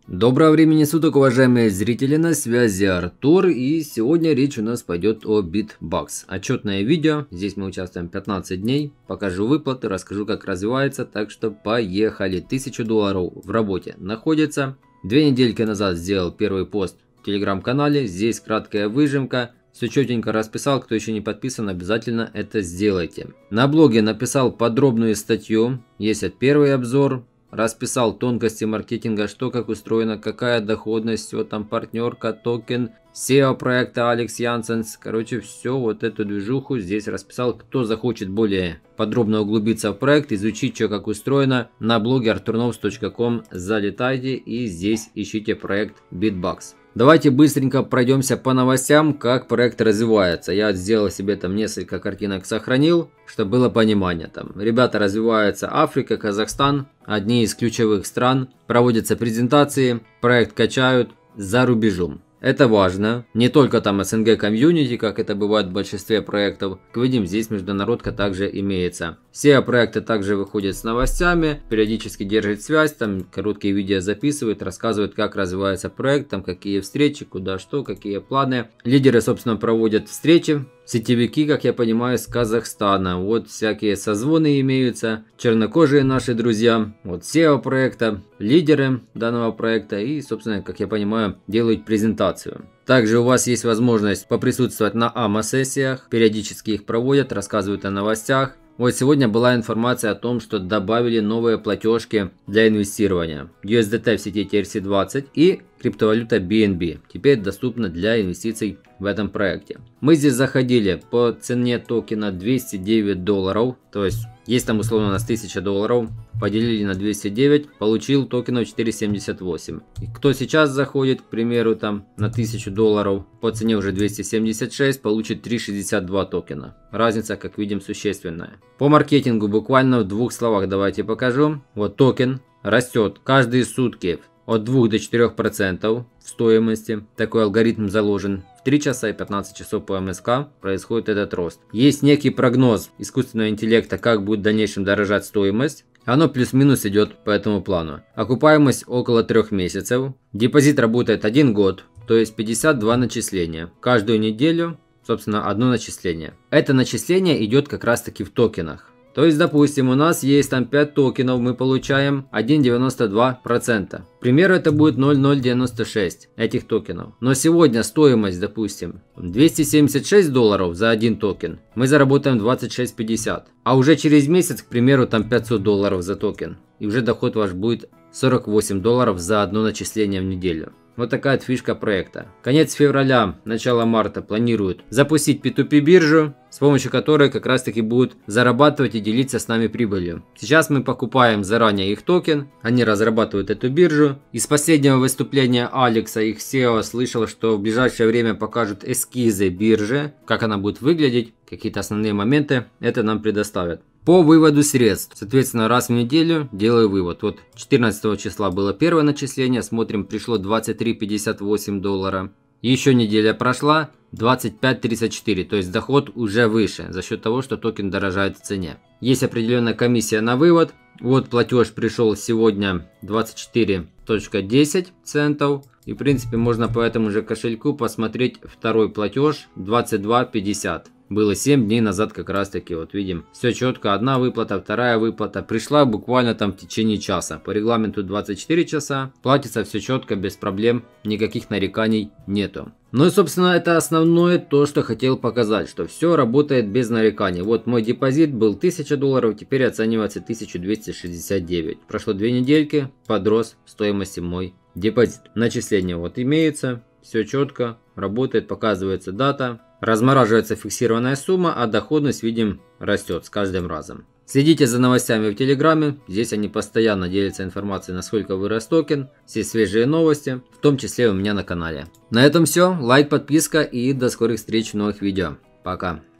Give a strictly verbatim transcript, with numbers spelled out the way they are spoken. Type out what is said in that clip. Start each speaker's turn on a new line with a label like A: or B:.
A: Доброго времени суток, уважаемые зрители, на связи Артур, и сегодня речь у нас пойдет о BitBucks. Отчетное видео, здесь мы участвуем пятнадцать дней, покажу выплаты, расскажу, как развивается, так что поехали. тысяча долларов в работе находится. Две недельки назад сделал первый пост в телеграм-канале, здесь краткая выжимка. Все четенько расписал, кто еще не подписан, обязательно это сделайте. На блоге написал подробную статью, есть первый обзор. Расписал тонкости маркетинга, что как устроено, какая доходность, все там партнерка, токен, сео проекта Алекс Янсенс. Короче, все вот эту движуху здесь расписал. Кто захочет более подробно углубиться в проект, изучить, что как устроено, на блоге артурновс точка ком залетайте и здесь ищите проект BitBucks. Давайте быстренько пройдемся по новостям, как проект развивается. Я сделал себе там несколько картинок, сохранил, чтобы было понимание. Там ребята развиваются: Африка, Казахстан, одни из ключевых стран. Проводятся презентации, проект качают за рубежом. Это важно. Не только там эс эн гэ комьюнити, как это бывает в большинстве проектов. Как видим, здесь международка также имеется. Все проекты также выходят с новостями, периодически держат связь, там короткие видео записывают, рассказывают, как развивается проект, там какие встречи, куда что, какие планы. Лидеры, собственно, проводят встречи. Сетевики, как я понимаю, с Казахстана. Вот всякие созвоны имеются. Чернокожие наши друзья. Вот сео проекта, лидеры данного проекта. И, собственно, как я понимаю, делают презентацию. Также у вас есть возможность поприсутствовать на АМА-сессиях. Периодически их проводят, рассказывают о новостях. Вот сегодня была информация о том, что добавили новые платежки для инвестирования. ю эс ди ти в сети ти эр си двадцать и криптовалюта би эн би. Теперь доступна для инвестиций в этом проекте. Мы здесь заходили по цене токена двести девять долларов. То есть, есть там условно у нас тысяча долларов. Поделили на двести девять, получил токенов четыреста семьдесят восемь. И кто сейчас заходит, к примеру, там на тысячу долларов, по цене уже двести семьдесят шесть, получит триста шестьдесят два токена. Разница, как видим, существенная. По маркетингу буквально в двух словах давайте покажу. Вот токен растет каждые сутки от двух до четырёх процентов в стоимости. Такой алгоритм заложен. В три часа и пятнадцать часов по эм эс ка происходит этот рост. Есть некий прогноз искусственного интеллекта, как будет в дальнейшем дорожать стоимость. Оно плюс-минус идет по этому плану. Окупаемость около трех месяцев. Депозит работает один год, то есть пятьдесят два начисления. Каждую неделю, собственно, одно начисление. Это начисление идет как раз таки в токенах. То есть, допустим, у нас есть там пять токенов, мы получаем один целых девяносто два процента. К примеру, это будет ноль целых ноль девяносто шесть этих токенов. Но сегодня стоимость, допустим, двести семьдесят шесть долларов за один токен. Мы заработаем двадцать шесть пятьдесят. А уже через месяц, к примеру, там пятьсот долларов за токен. И уже доход ваш будет сорок восемь долларов за одно начисление в неделю. Вот такая фишка проекта. Конец февраля, начало марта планируют запустить пи ту пи биржу, с помощью которой как раз таки будут зарабатывать и делиться с нами прибылью. Сейчас мы покупаем заранее их токен, они разрабатывают эту биржу. Из последнего выступления Алекса, их сео, слышал, что в ближайшее время покажут эскизы биржи, как она будет выглядеть, какие-то основные моменты, это нам предоставят. По выводу средств, соответственно, раз в неделю делаю вывод. Вот четырнадцатого числа было первое начисление, смотрим, пришло двадцать три пятьдесят восемь доллара. Еще неделя прошла, двадцать пять тридцать четыре, то есть доход уже выше, за счет того, что токен дорожает в цене. Есть определенная комиссия на вывод. Вот платеж пришел сегодня двадцать четыре десять центов. И в принципе можно по этому же кошельку посмотреть второй платеж двадцать два пятьдесят. Было семь дней назад как раз таки, вот видим, все четко, одна выплата, вторая выплата, пришла буквально там в течение часа, по регламенту двадцать четыре часа, платится все четко, без проблем, никаких нареканий нету. Ну и собственно это основное то, что хотел показать, что все работает без нареканий. Вот мой депозит был тысяча долларов, теперь оценивается тысяча двести шестьдесят девять. Прошло две недельки, подрос в стоимости мой депозит. Начисление вот имеется, все четко, работает, показывается дата. Размораживается фиксированная сумма, а доходность, видим, растет с каждым разом. Следите за новостями в Телеграме, здесь они постоянно делятся информацией, насколько вырос токен, все свежие новости, в том числе у меня на канале. На этом все, лайк, подписка и до скорых встреч в новых видео. Пока.